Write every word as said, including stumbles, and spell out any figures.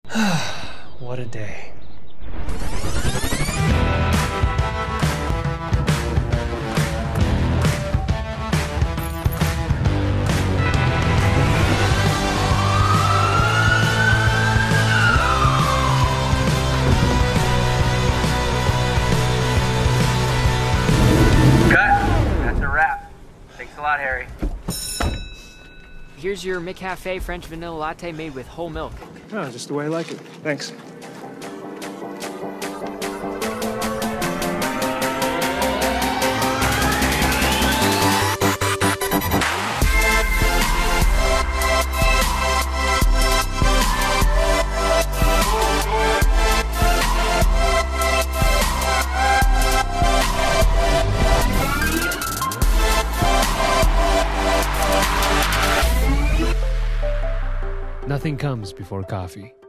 What a day. That's a wrap. Thanks a lot, Harry. Here's your McCafe French vanilla latte made with whole milk. Oh, just the way I like it. Thanks. Nothing comes before coffee.